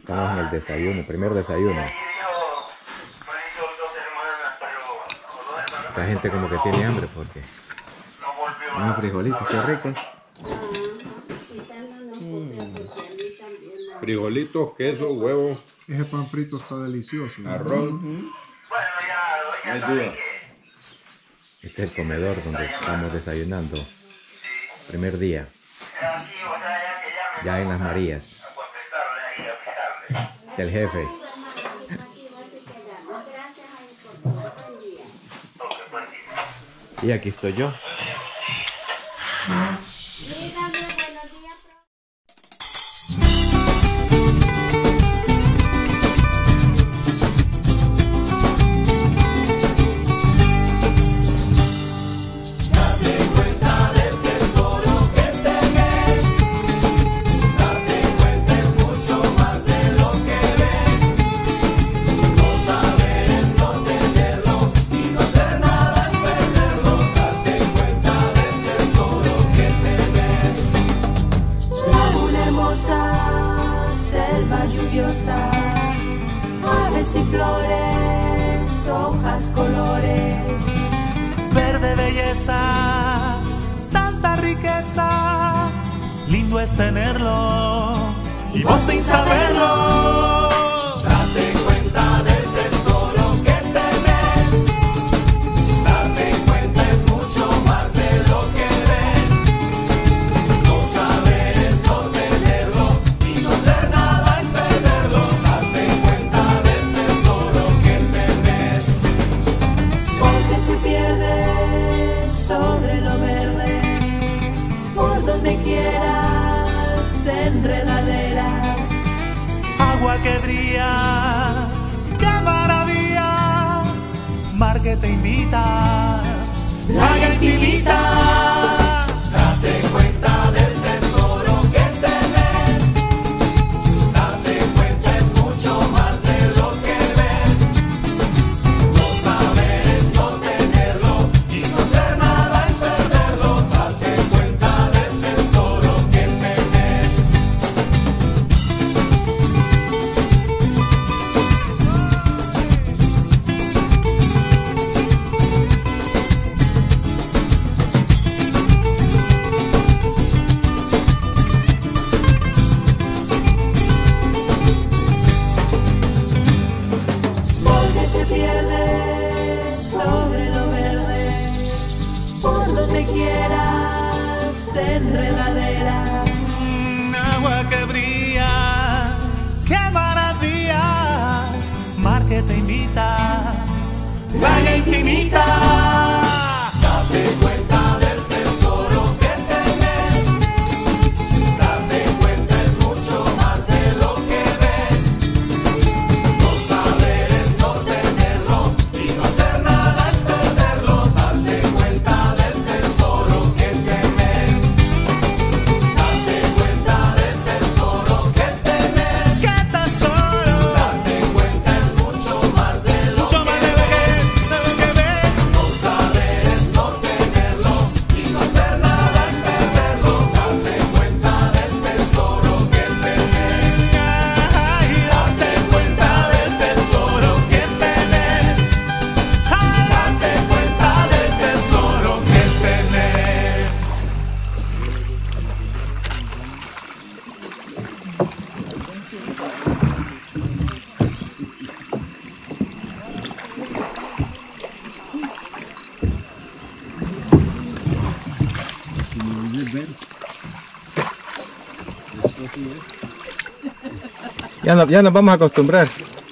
Estamos en el desayuno, primer desayuno. Esta gente como que tiene hambre porque unos frijolitos, qué ricos. Frijolitos, queso, huevo. Ese pan frito está delicioso. Arroz. No hay duda. Este es el comedor donde estamos desayunando. Primer día. Ya en Las Marías. Del jefe. Y aquí estoy yo. Aves y flores, hojas, colores, verde belleza, tanta riqueza, lindo es tenerlo y vos sin saberlo. Date cuenta del tesoro que tenés, date cuenta es mucho más de lo que ves. No saber es no tenerlo y no hacer nada es perderlo. Date cuenta del tesoro que tenés. sol que se pierde sobre lo verde, por donde quieras, enredaderas. Agua que brilla, qué maravilla, mar que te invita, playa infinita. Date cuenta del tesoro que tenés, date cuenta es mucho más de lo que ves. No saber es no tenerlo y no hacer nada es perderlo. Date cuenta del tesoro que tenés. Sol que se pierde sobre lo verde, por donde quieras, enredaderas. Agua que brilla, qué maravilla, mar que te invita, playa infinita. Date cuenta del tesoro que tenés, date cuenta es mucho más de lo que ves. No saber es no tenerlo y no hacer nada es perderlo. Date cuenta del tesoro que tenés. Date cuenta del tesoro que tenés. ¿Qué tesoro? Date cuenta es mucho más de lo que ves. No saber es no tenerlo y no hacer nada es perderlo. Date cuenta del tesoro que tenés. Ay, date cuenta del tesoro que tenés. Ay, date cuenta del tesoro que tenés. Ya nos vamos a acostumbrar.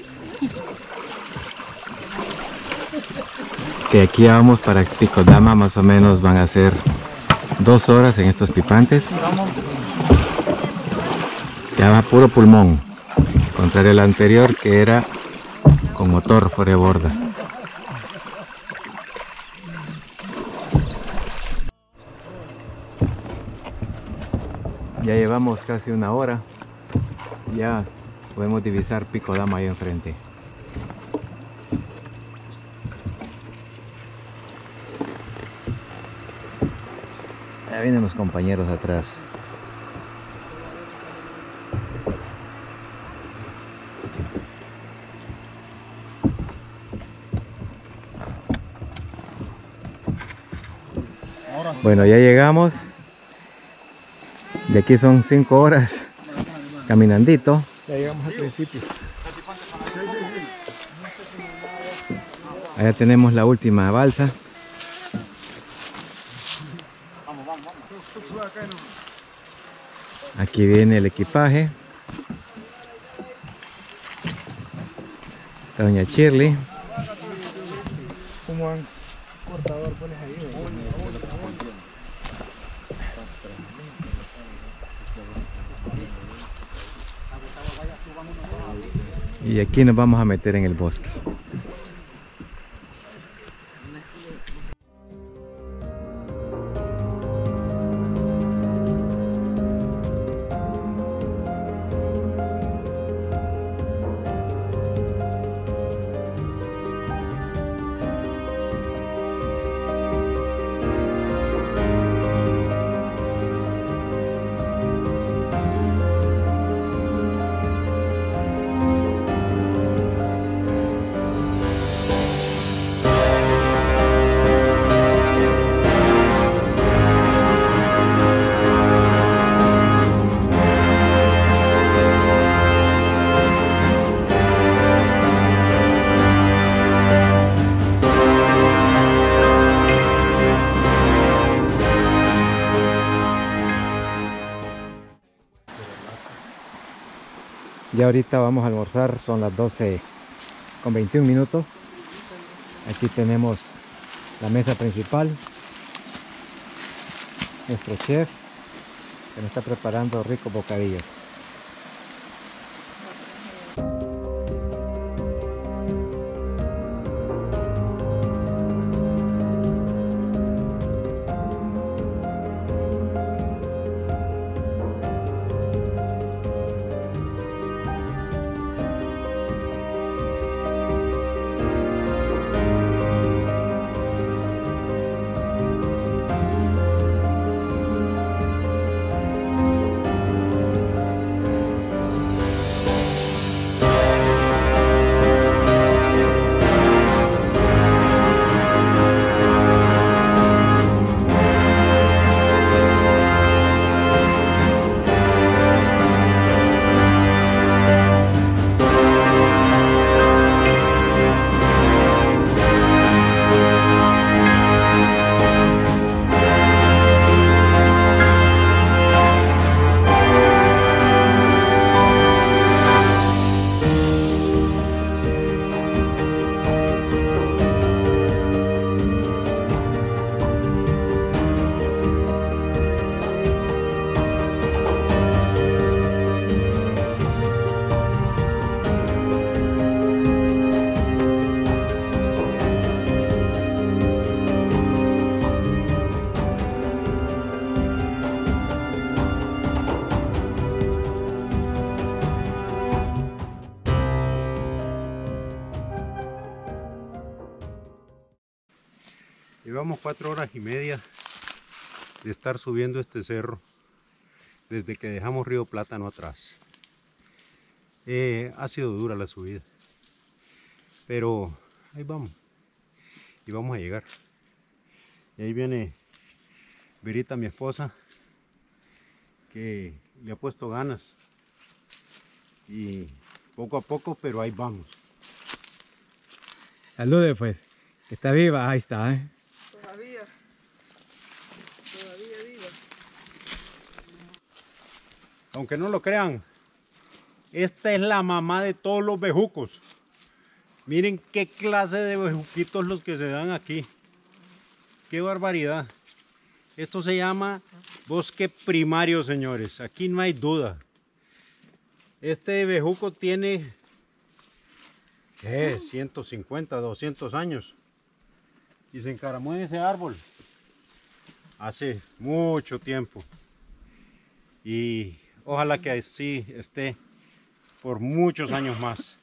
Que aquí vamos para Picodama, más o menos van a ser 2 horas en estos pipantes. Ya va puro pulmón, contrario al anterior que era con motor fuera de borda. Ya llevamos casi 1 hora, ya podemos divisar Picodama ahí enfrente. Ya vienen los compañeros atrás. Bueno, ya llegamos. De aquí son 5 horas caminandito. Ya llegamos al principio. Allá tenemos la última balsa. Aquí viene el equipaje. Está doña Shirley. ¿Cómo han cortador pones ahí? Y aquí nos vamos a meter en el bosque. Ya ahorita vamos a almorzar, son las 12:21. Aquí tenemos la mesa principal. Nuestro chef que nos está preparando ricos bocadillos. Llevamos 4 horas y media de estar subiendo este cerro desde que dejamos Río Plátano atrás. Ha sido dura la subida, pero ahí vamos y vamos a llegar. Y ahí viene Verita, mi esposa, que le ha puesto ganas y poco a poco, pero ahí vamos. Salude pues, que está viva, ahí está, ¿eh? Todavía viva. Aunque no lo crean, esta es la mamá de todos los bejucos. Miren qué clase de bejuquitos los que se dan aquí. Qué barbaridad. Esto se llama bosque primario, señores. Aquí no hay duda. Este bejuco tiene 150, 200 años. Y se encaramó en ese árbol hace mucho tiempo. Y ojalá que así esté por muchos años más.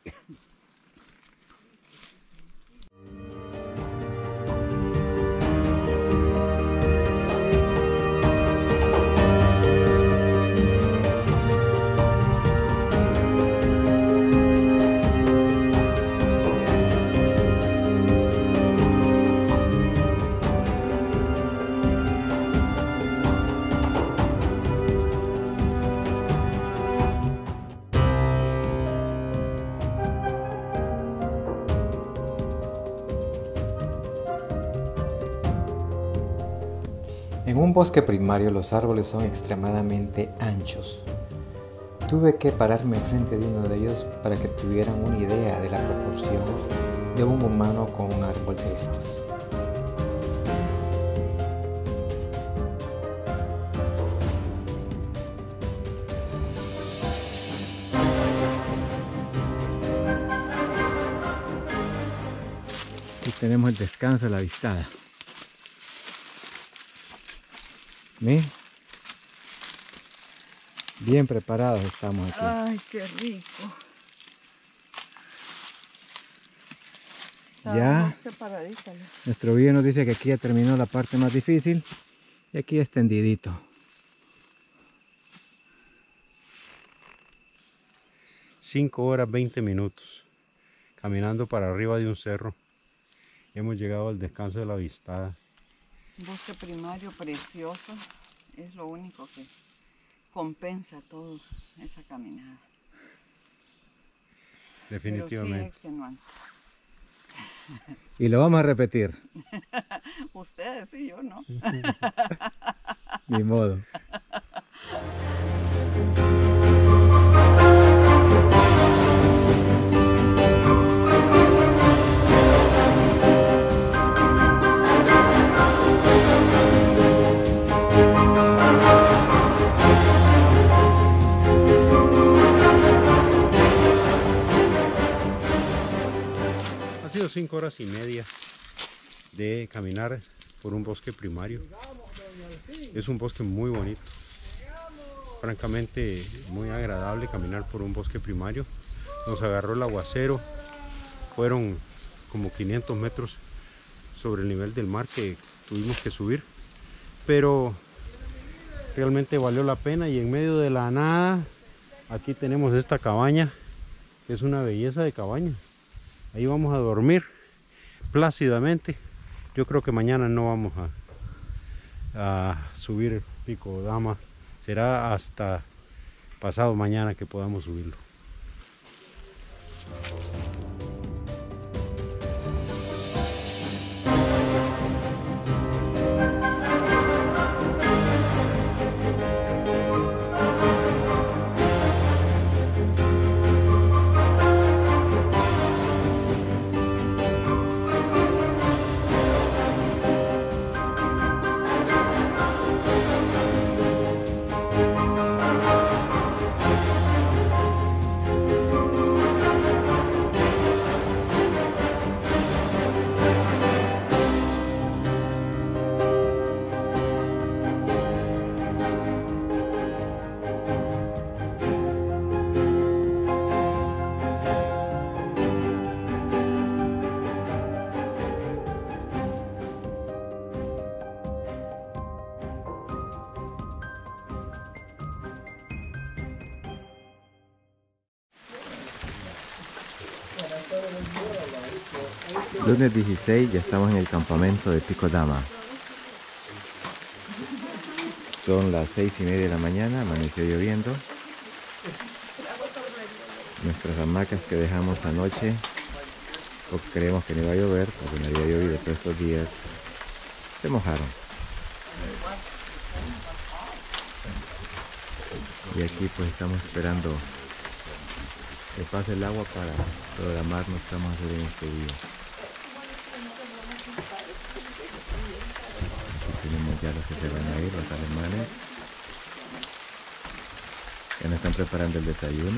En un bosque primario los árboles son extremadamente anchos. Tuve que pararme enfrente de uno de ellos para que tuvieran una idea de la proporción de un humano con un árbol de estos. Y tenemos el descanso de la avistada. ¿Ven? Bien preparados estamos aquí. Ay, qué rico. Ya nuestro guía nos dice que aquí ya terminó la parte más difícil y aquí extendidito. Cinco horas 20 minutos caminando para arriba de un cerro. Hemos llegado al descanso de la avistada. Un bosque primario precioso, es lo único que compensa todo esa caminada. Definitivamente. Pero sí extenuante. Y lo vamos a repetir. Ustedes sí, yo no. Ni modo. Ha sido 5 horas y media de caminar por un bosque primario. Es un bosque muy bonito. Francamente muy agradable caminar por un bosque primario. Nos agarró el aguacero. Fueron como 500 metros sobre el nivel del mar que tuvimos que subir. Pero realmente valió la pena y en medio de la nada aquí tenemos esta cabaña que es una belleza de cabaña. Ahí vamos a dormir plácidamente. Yo creo que mañana no vamos a subir el Pico Dama. Será hasta pasado mañana que podamos subirlo. Lunes 16, ya estamos en el campamento de Pico Dama. Son las 6:30 de la mañana, amaneció lloviendo. Nuestras hamacas que dejamos anoche, porque creemos que no iba a llover, porque no había llovido todos estos días, se mojaron. Y aquí pues estamos esperando que pase el agua para programarnos qué vamos a hacer en este día. Aquí tenemos ya los que se van a ir, los alemanes. Ya nos están preparando el desayuno.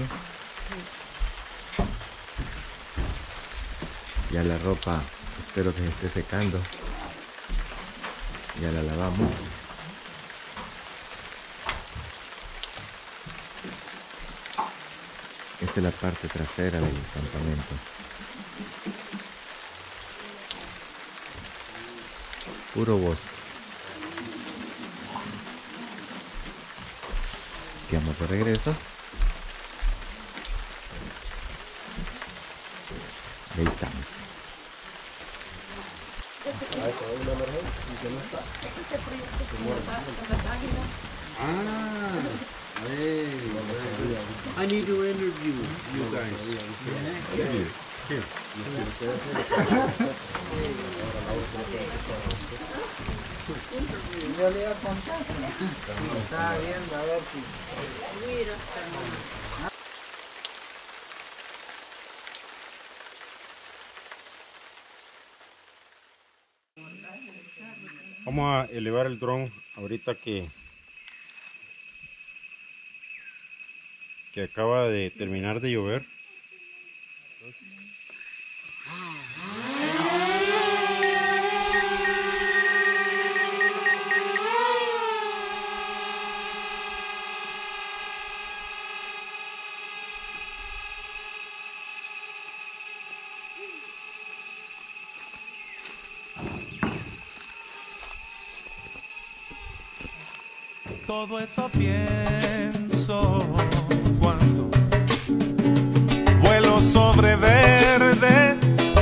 Ya la ropa, espero que se esté secando. Ya la lavamos. Esta es la parte trasera del campamento. Puro bosque. Aquí vamos de regreso. Y ahí estamos. I need to interview you guys. Yo le iba a contar. Estaba viendo a ver si. Vamos a elevar el dron ahorita que acaba de terminar de llover. Todo eso pienso cuando vuelo sobre verde.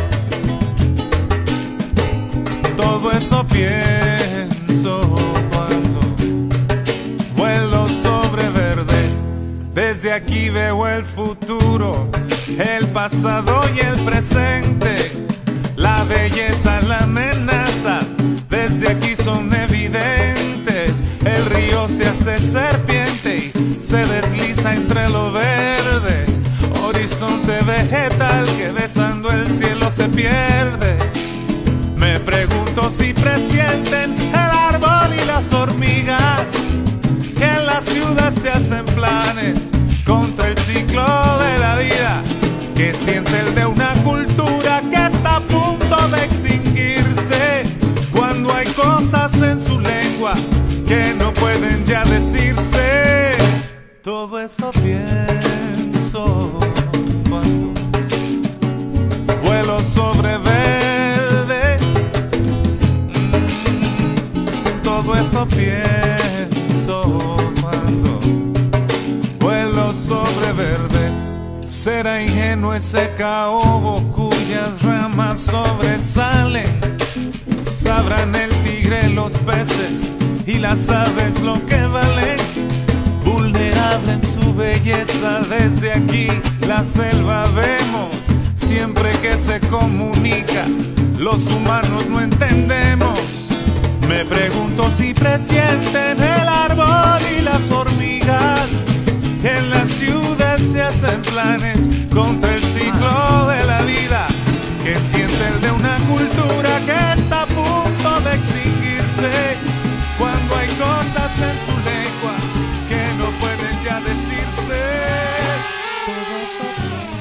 Todo eso pienso cuando vuelo sobre verde. Desde aquí veo el futuro, el pasado y el presente. La belleza, la amenaza, desde aquí son evidentes. El río se hace serpiente y se desliza entre lo verde. Horizonte vegetal que besando el cielo se pierde. Me pregunto si presienten el árbol y las hormigas, que en la ciudad se hacen planes contra el ciclo de la vida, que siente el de una cultura que está a punto de extinguirse, cuando hay cosas en su lengua que no pueden ya decirse. Todo eso pienso cuando vuelo sobre verde. Todo eso pienso cuando vuelo sobre verde. Será ingenuo ese caobo cuyas ramas sobresalen. Sabrán el tigre, los peces y las aves lo que valen. Vulnerable en su belleza, desde aquí la selva vemos. Siempre que se comunica, los humanos no entendemos. Me pregunto si presienten el árbol y las hormigas, que en la ciudad se hacen planes contra el ciclo de la vida, que siente el de una cultura que está a punto de extinguirse, cuando hay cosas en su lengua que no pueden ya decirse. Todo eso